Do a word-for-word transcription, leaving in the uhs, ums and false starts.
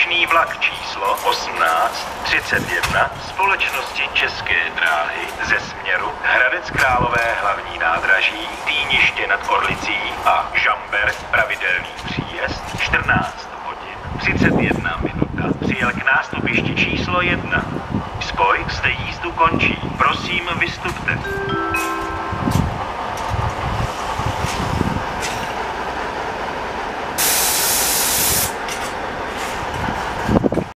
Spěšný vlak číslo osmnáct třicet jedna společnosti České dráhy ze směru Hradec Králové hlavní nádraží, Týniště nad Orlicí a Žamberk pravidelný příjezd čtrnáct hodin třicet jedna minuta přijel k nástupišti číslo jedna. Spoj zde jízdu končí. Prosím, vystupte.